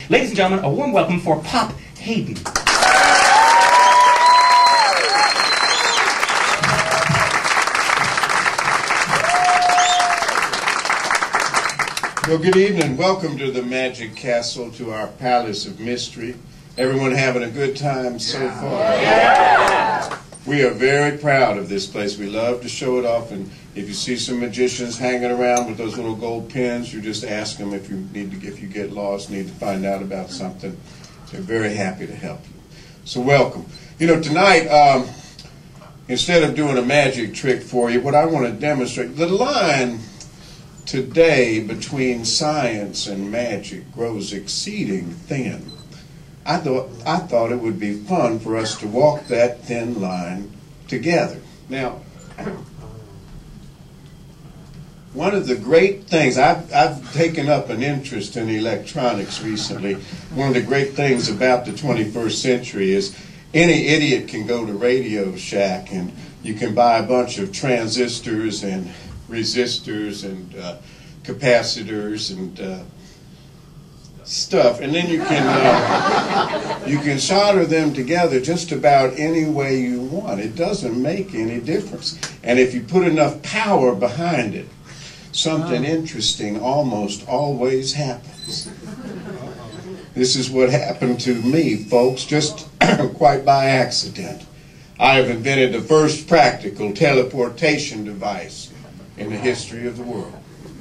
Ladies and gentlemen, a warm welcome for Pop Haydn. Well, good evening. Welcome to the Magic Castle, to our Palace of Mystery. Everyone having a good time so far? Yeah. We are very proud of this place. We love to show it off, and if you see some magicians hanging around with those little gold pins, you just ask them if you get lost, need to find out about something. They're very happy to help you. So welcome. You know, tonight, instead of doing a magic trick for you, what I want to demonstrate, the line today between science and magic grows exceeding thin. I thought it would be fun for us to walk that thin line together. Now, one of the great things, I've taken up an interest in electronics recently. One of the great things about the 21st century is any idiot can go to Radio Shack and you can buy a bunch of transistors and resistors and capacitors and stuff, and then you can solder them together just about any way you want. It doesn't make any difference. And if you put enough power behind it, something interesting almost always happens. This is what happened to me, folks, just quite by accident. I have invented the first practical teleportation device in the history of the world.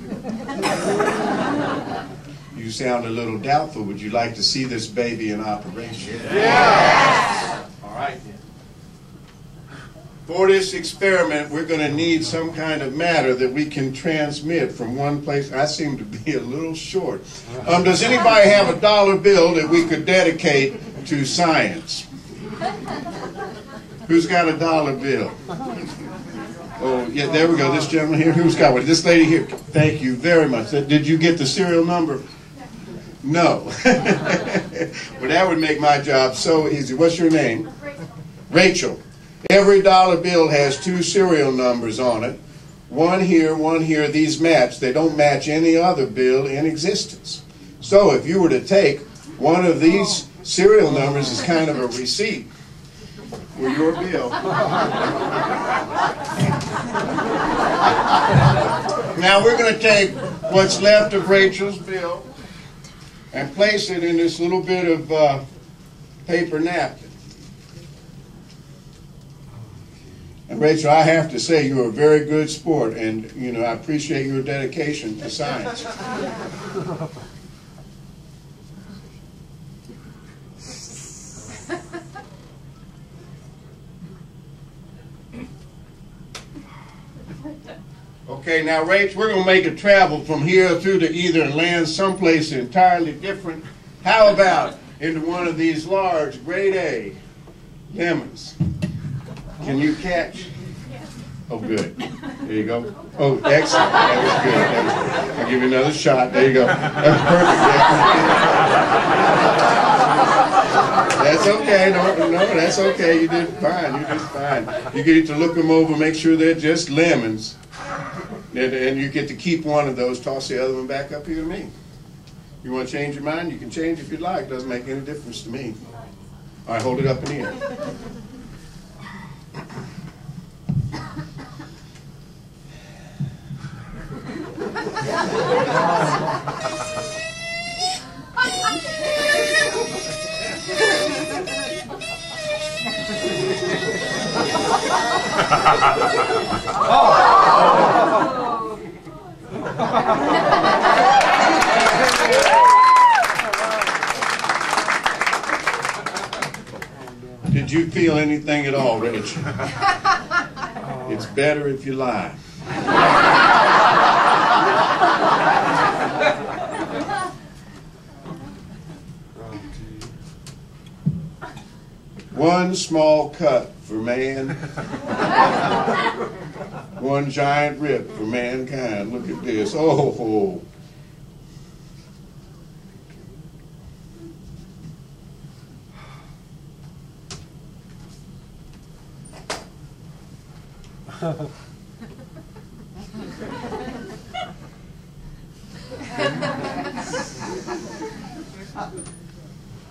You sound a little doubtful. Would you like to see this baby in operation? Yes! All right. For this experiment, we're going to need some kind of matter that we can transmit from one place. I seem to be a little short. Does anybody have a dollar bill that we could dedicate to science? Who's got a dollar bill? Oh, yeah, there we go. This gentleman here. Who's got one? This lady here. Thank you very much. Did you get the serial number? No. Well, that would make my job so easy. What's your name? Rachel. Every dollar bill has two serial numbers on it. One here, one here. These match. They don't match any other bill in existence. So if you were to take one of these serial numbers as kind of a receipt for your bill. Now we're going to take what's left of Rachel's bill and place it in this little bit of paper napkin. And Rachel, I have to say you're a very good sport, and you know I appreciate your dedication to science. Okay, now, Rach, we're going to make a travel from here through to either and land someplace entirely different. How about into one of these large grade A lemons? Can you catch? Oh, good. There you go. Oh, excellent. That was good. I'll give you another shot. There you go. That's perfect. That's okay. No, that's okay. You did fine. You did fine. You get to look them over, make sure they're just lemons. And you get to keep one of those, toss the other one back up here to me. You want to change your mind? You can change if you'd like. Doesn't make any difference to me. All right, hold it up in the air. Did you feel anything at all, Rachel? It's better if you lie. One small cut for man, one giant rip for mankind. Look at this. Oh.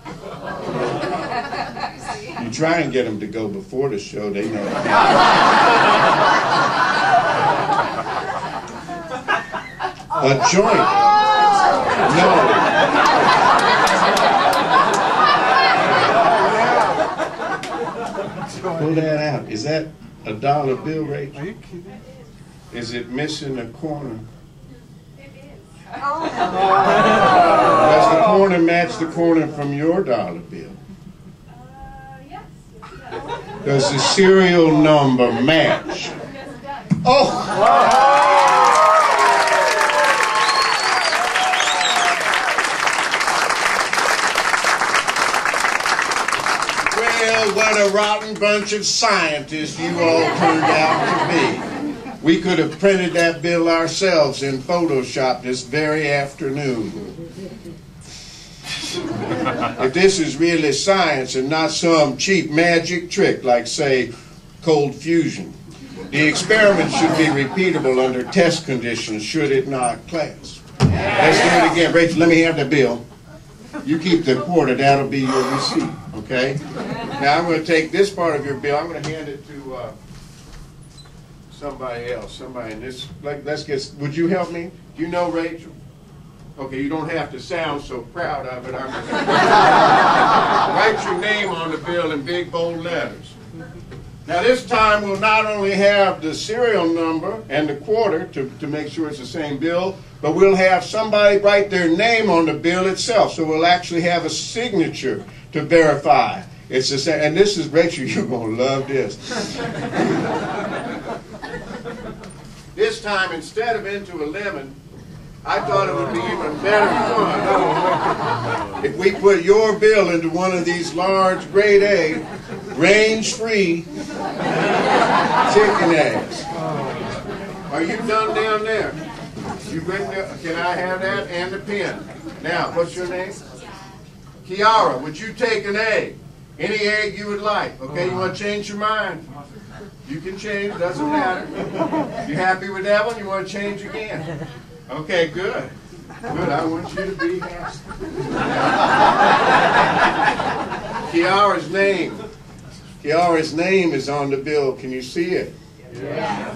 You try and get them to go before the show, they know. A joint. No. Pull that out. Is that a dollar bill, Rachel? Are you kidding? Is it missing a corner? It is. Does the corner match the corner from your dollar bill? Yes. Does the serial number match? Yes, it does. Oh! Well, what a rotten bunch of scientists you all turned out to be. We could have printed that bill ourselves in Photoshop this very afternoon. If this is really science and not some cheap magic trick like, say, cold fusion, the experiment should be repeatable under test conditions, should it not, class? Let's do it again. Rachel, let me have the bill. You keep the quarter, that'll be your receipt, okay? Now I'm going to take this part of your bill, I'm going to hand it to somebody else, somebody in this, let's get, would you help me? Do you know Rachel? Okay, you don't have to sound so proud of it. I'm just write your name on the bill in big bold letters. Now this time we'll not only have the serial number and the quarter to make sure it's the same bill, but we'll have somebody write their name on the bill itself. So we'll actually have a signature to verify it's the same. And this is, Rachel, you're going to love this. This time, instead of into a lemon, I thought it would be even better fun if we put your bill into one of these large grade A, range-free chicken eggs. Are you done down there? You written down? Can I have that and the pen? Now, what's your name? Kiara, would you take an egg? Any egg you would like. Okay, you want to change your mind? You can change, doesn't matter. You happy with that one? You want to change again? Okay, good. Good, I want you to be happy. Kiara's name. Kiara's name is on the bill. Can you see it? Yeah.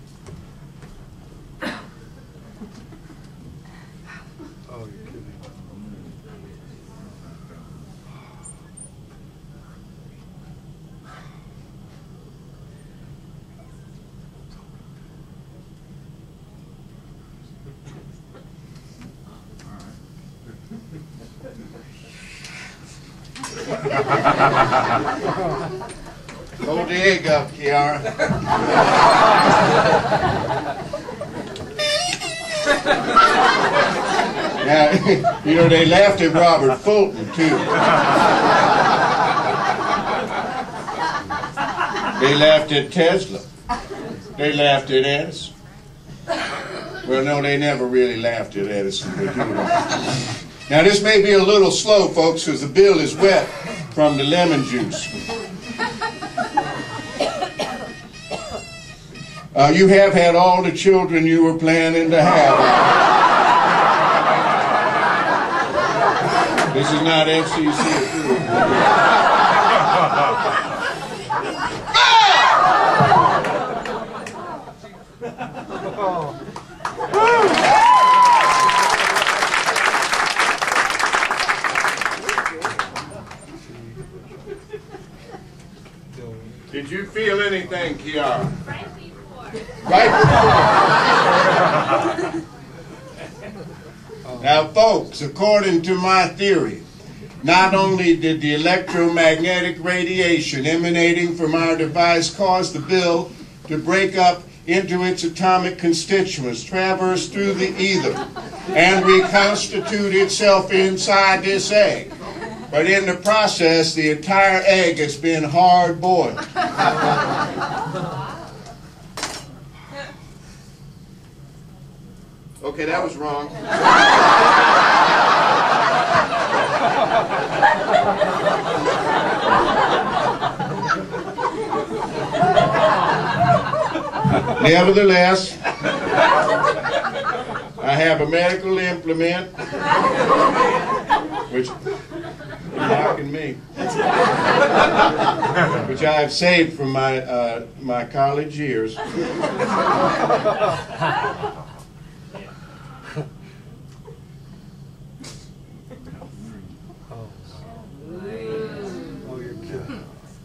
Oh, you're kidding. Hold the egg up, Kiara. Now, you know, they laughed at Robert Fulton, too. They laughed at Tesla. They laughed at Edison. Well, no, they never really laughed at Edison. But, you know. Now, this may be a little slow, folks, because the bill is wet from the lemon juice. You have had all the children you were planning to have. This is not FCC approved. Did you feel anything, Kiara? Right before. Now, folks, according to my theory, not only did the electromagnetic radiation emanating from our device cause the bill to break up into its atomic constituents, traverse through the ether, and reconstitute itself inside this egg, but in the process, the entire egg has been hard-boiled. Okay, that was wrong. Nevertheless, I have a medical implement which You're mocking me. Which I have saved from my college years. Oh, you're kidding.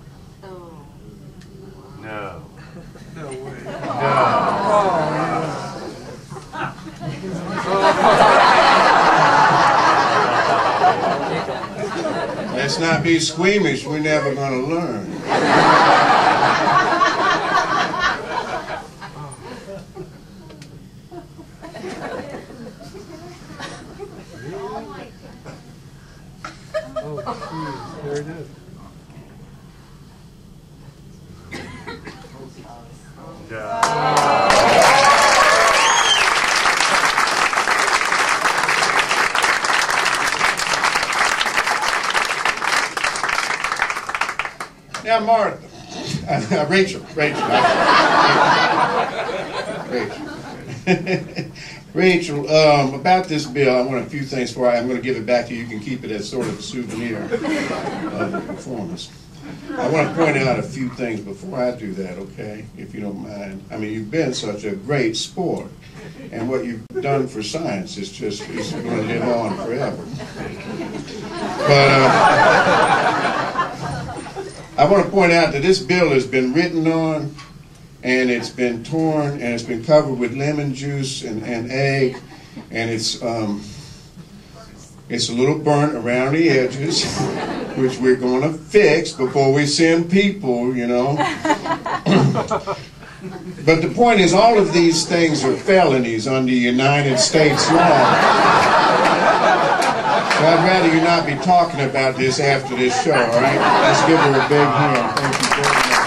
No. No way. Let's not be squeamish. We're never going to learn. Oh, geez. There it is. Now, Martha, Rachel, Rachel, about this bill, I want a few things for you. I'm going to give it back to you. You can keep it as sort of a souvenir of the performance. I want to point out a few things before I do that, okay, if you don't mind. I mean, you've been such a great sport, and what you've done for science is just, it's going to live on forever. But I want to point out that this bill has been written on, and it's been torn, and it's been covered with lemon juice and egg, and it's a little burnt around the edges, which we're going to fix before we send people, you know. But the point is, all of these things are felonies under United States law. So I'd rather you not be talking about this after this show, all right? Let's give her a big hand. Thank you very much.